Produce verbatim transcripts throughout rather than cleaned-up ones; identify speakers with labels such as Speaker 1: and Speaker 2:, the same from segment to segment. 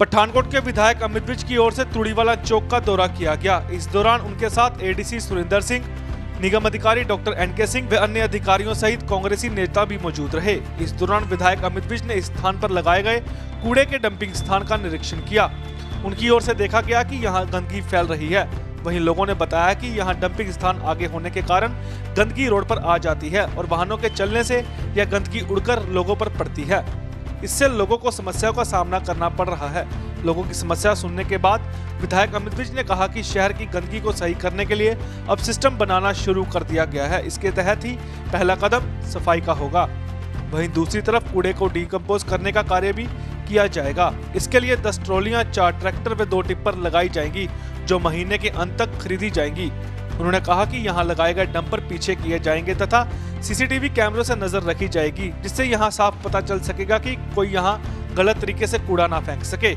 Speaker 1: पठानकोट के विधायक अमित विज की ओर से तुड़ीवाला चौक का दौरा किया गया। इस दौरान उनके साथ एडीसी सुरेंद्र सिंह, निगम अधिकारी डॉक्टर एन के सिंह व अन्य अधिकारियों सहित कांग्रेसी नेता भी मौजूद रहे। इस दौरान विधायक अमित विज ने इस स्थान पर लगाए गए कूड़े के डंपिंग स्थान का निरीक्षण किया। उनकी ओर से देखा गया कि यहाँ गंदगी फैल रही है। वहीं लोगों ने बताया कि यहाँ डंपिंग स्थान आगे होने के कारण गंदगी रोड पर आ जाती है और वाहनों के चलने से यह गंदगी उड़कर लोगों पर पड़ती है। इससे लोगों को समस्याओं का सामना करना पड़ रहा है। लोगों की समस्या सुनने के बाद विधायक अमित विज ने कहा कि शहर की गंदगी को सही करने के लिए अब सिस्टम बनाना शुरू कर दिया गया है। इसके तहत ही पहला कदम सफाई का होगा। वहीं दूसरी तरफ कूड़े को डिकम्पोज करने का कार्य भी किया जाएगा। इसके लिए दस ट्रॉलियां, चार ट्रैक्टर व दो टिप्पर लगाई जाएंगी, जो महीने के अंत तक खरीदी जाएंगी। उन्होंने कहा कि यहां लगाए गए डंपर पीछे किए जाएंगे तथा सीसीटीवी कैमरों से नजर रखी जाएगी, जिससे यहां साफ पता चल सकेगा कि कोई यहां गलत तरीके से कूड़ा ना फेंक सके।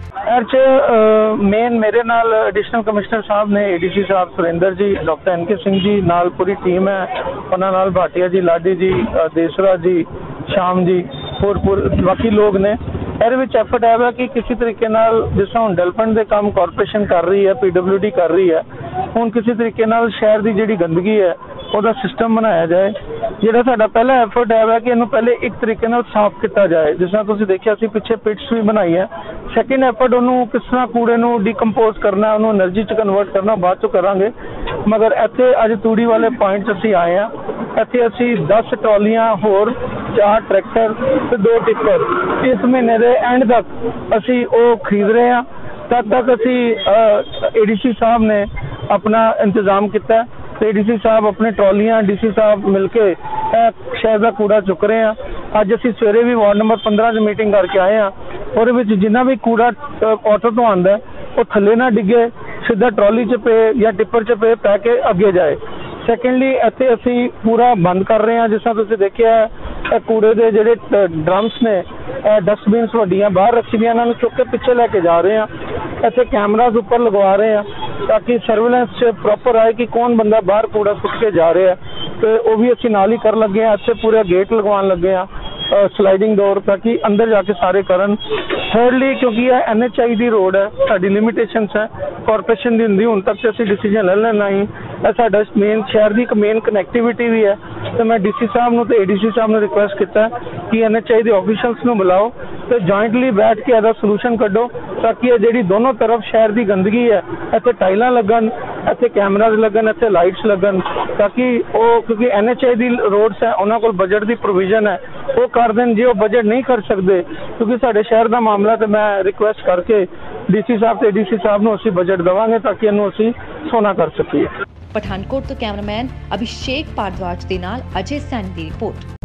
Speaker 2: मेन मेरे नाल एडिशनल कमिश्नर साहब ने, एडीसी साहब सुरेंद्र जी, डॉक्टर एन के सिंह जी नाल पूरी टीम है। उन्होंने नाल भाटिया जी, लाडी जी, देसरा जी, शाम जी, होर बाकी लोग ने ਇਹਦੇ ਵਿੱਚ ਐਫਰਟ ਹੈ ਕਿ ਕਿਸੇ ਤਰੀਕੇ ਨਾਲ ਜਿਸ ਤਰ੍ਹਾਂ ਹੁਣ ਡਿਵੈਲਪਮੈਂਟ ਦੇ ਕੰਮ ਕਾਰਪੋਰੇਸ਼ਨ ਕਰ ਰਹੀ ਹੈ, ਪੀਡਬਲਿਊਡੀ ਕਰ ਰਹੀ ਹੈ, ਹੁਣ ਕਿਸੇ ਤਰੀਕੇ ਨਾਲ ਸ਼ਹਿਰ ਦੀ ਜਿਹੜੀ ਗੰਦਗੀ ਹੈ ਉਹਦਾ ਸਿਸਟਮ ਬਣਾਇਆ ਜਾਏ। ਜਿਹੜਾ ਸਾਡਾ ਪਹਿਲਾ ਐਫਰਟ ਹੈ ਕਿ ਇਹਨੂੰ ਪਹਿਲੇ ਇੱਕ ਤਰੀਕੇ ਨਾਲ ਸਾਫ਼ ਕੀਤਾ ਜਾਏ। ਜਿਸ ਤਰ੍ਹਾਂ ਤੁਸੀਂ ਦੇਖਿਆ ਸੀ ਪਿੱਛੇ ਪਿਟਸ ਵੀ ਬਣਾਈ ਹੈ। ਸੈਕਿੰਡ ਐਫਰਟ ਉਹਨੂੰ ਕਿਸ ਤਰ੍ਹਾਂ ਕੂੜੇ ਨੂੰ ਡੀਕੰਪੋਜ਼ ਕਰਨਾ, ਉਹਨੂੰ એનર્ਜੀ 'ਚ ਕਨਵਰਟ ਕਰਨਾ ਬਾਅਦ 'ਚ ਕਰਾਂਗੇ। ਮਗਰ ਇੱਥੇ ਅੱਜ ਤੂੜੀ ਵਾਲੇ ਪੁਆਇੰਟ 'ਚ ਅਸੀਂ ਆਏ ਹਾਂ। ਇੱਥੇ ਅਸੀਂ ਦਸ ਟਰਾਲੀਆਂ ਹੋਰ, ਚਾਰ ਟਰੈਕਟਰ ਤੇ ਦੋ ਟਿੱਪਰ ਇਸ ਮਹੀਨੇ ਦੇ ਐਂਡ ਤੱਕ ਅਸੀਂ ਉਹ ਖਰੀਦ ਰਹੇ ਹਾਂ। ਤਦ ਤੱਕ ਅਸੀਂ ਏਡੀਸੀ ਸਾਹਿਬ ਨੇ ਆਪਣਾ ਇੰਤਜ਼ਾਮ ਕੀਤਾ ਤੇ ਏਡੀਸੀ ਸਾਹਿਬ ਆਪਣੇ ਟਰਾਲੀਆਂ, ਡੀਸੀ ਸਾਹਿਬ ਮਿਲ ਕੇ ਸ਼ਹਿਰ ਦਾ ਕੂੜਾ ਚੁੱਕ ਰਹੇ ਹਾਂ। ਅੱਜ ਅਸੀਂ ਸਵੇਰੇ ਵੀ ਵਾਰਡ ਨੰਬਰ ਪੰਦਰਾਂ 'ਚ ਮੀਟਿੰਗ ਕਰਕੇ ਆਏ ਹਾਂ। ਉਹਦੇ ਵਿੱਚ ਜਿੰਨਾ ਵੀ ਕੂੜਾ ਆਟੋ ਤੋਂ ਆਉਂਦਾ ਉਹ ਥੱਲੇ ਨਾ ਡਿੱਗੇ, ਸਿੱਧਾ ਟਰਾਲੀ 'ਚ ਪਏ ਜਾਂ ਟਿੱਪਰ 'ਚ ਪਏ ਪੈ ਕੇ ਅੱਗੇ ਜਾਏ। ਸੈਕੰਡਲੀ ਇੱਥੇ ਅਸੀਂ ਪੂਰਾ ਬੰਦ ਕਰ ਰਹੇ ਹਾਂ। ਜਿਸ ਤਰ੍ਹਾਂ ਤੁਸੀਂ ਦੇਖਿਆ ਕੂੜੇ ਦੇ ਜਿਹੜੇ ਡਰਮਸ ਨੇ, ਡਸਟਬਿਨਸ ਵੱਡੀਆਂ ਬਾਹਰ ਰੱਖੀ ਦੀਆਂ, ਇਹਨਾਂ ਨੂੰ ਚੁੱਕ ਕੇ ਪਿੱਛੇ ਲੈ ਕੇ ਜਾ ਰਹੇ ਹਾਂ। ਇੱਥੇ ਕੈਮਰਾਜ਼ ਉੱਪਰ ਲਗਵਾ ਰਹੇ ਹਾਂ ਤਾਂ ਕਿ ਸਰਵੇਲੈਂਸ 'ਚ ਪ੍ਰੋਪਰ ਆਏ ਕਿ ਕੌਣ ਬੰਦਾ ਬਾਹਰ ਕੂੜਾ ਸੁੱਟ ਕੇ ਜਾ ਰਿਹਾ, ਤੇ ਉਹ ਵੀ ਅਸੀਂ ਨਾਲ ਹੀ ਕਰ ਲੱਗੇ ਹਾਂ। ਇੱਥੇ ਪੂਰਾ ਗੇਟ ਲਗਵਾਉਣ ਲੱਗੇ ਹਾਂ, ਸਲਾਈਡਿੰਗ ਡੋਰ, ਤਾਂ ਕਿ ਅੰਦਰ ਜਾ ਕੇ ਸਾਰੇ ਕਰਨ। ਥਰਡਲੀ ਕਿਉਂਕਿ ਇਹ N H I the road ਹੈ, ਸਾਡੀ ਲਿਮਿਟੇਸ਼ਨਸ ਹੈ, ਕਾਰਪੋਰੇਸ਼ਨ ਦੀ ਹੁੰਦੀ ਹੁਣ ਤੱਕ ਤੇ ਅਸੀਂ ਡਿਸੀਜਨ ਲੈ ਲੈਣਾ ਹੀ। ਇਹ ਸਾਡਾ ਮੇਨ ਸ਼ਹਿਰ ਦੀ ਇੱਕ ਮੇਨ ਕਨੈਕਟੀਵਿਟੀ ਵੀ ਹੈ। ਤੇ ਮੈਂ ਡੀਸੀ ਸਾਹਿਬ ਨੂੰ ਤੇ ਏਡੀਸੀ ਸਾਹਿਬ ਨੂੰ ਰਿਕੁਐਸਟ ਕੀਤਾ ਕਿ ਐਨ ਐਚ ਆਈ ਦੇ ਆਫੀਸ਼ੀਅਲਸ ਨੂੰ ਬੁਲਾਓ ਤੇ ਜੁਆਇੰਟਲੀ ਬੈਠ ਕੇ ਇਹਦਾ ਸੋਲੂਸ਼ਨ ਕੱਢੋ, ਤਾਂ ਕਿ ਇਹ ਜਿਹੜੀ ਦੋਨੋਂ ਤਰਫ ਸ਼ਹਿਰ ਦੀ ਗੰਦਗੀ ਹੈ, ਇੱਥੇ ਟਾਈਲਾਂ ਲੱਗਣ, ਇੱਥੇ ਕੈਮਰਾਜ਼ ਲੱਗਣ, ਇੱਥੇ ਲਾਈਟਸ ਲੱਗਣ, ਤਾਂ ਕਿ ਉਹ ਕਿਉਂਕਿ N H I the roads ਹੈ, ਉਹਨਾਂ ਕੋਲ ਬਜਟ ਦੀ ਪ੍ਰੋਵੀਜ਼ਨ ਹੈ, ਉਹ ਕਰ ਦੇਣ। ਜੇ ਉਹ ਬਜਟ ਨਹੀਂ ਕਰ ਸਕਦੇ ਕਿਉਂਕਿ ਸਾਡੇ ਸ਼ਹਿਰ ਦਾ ਮਾਮਲਾ, ਤੇ ਮੈਂ ਰਿਕੁਐਸਟ ਕਰਕੇ ਡੀਸੀ ਸਾਹਿਬ ਤੇ ਏਡੀਸੀ ਸਾਹਿਬ ਨੂੰ ਅਸੀਂ ਬਜਟ ਦੇਵਾਂਗੇ ਤਾਂ ਕਿ ਇਹਨੂੰ ਅਸੀਂ ਸੋਨਾ ਕਰ ਸਕੀਏ।
Speaker 3: ਪਠਾਨਕੋਟ ਤੋਂ ਕੈਮਰਾਮੈਨ ਅਭਿਸ਼ੇਕ ਭਾਰਦਵਾਜ ਦੇ ਨਾਲ ਅਜੇ ਸੈਨ ਦੀ ਰਿਪੋਰਟ।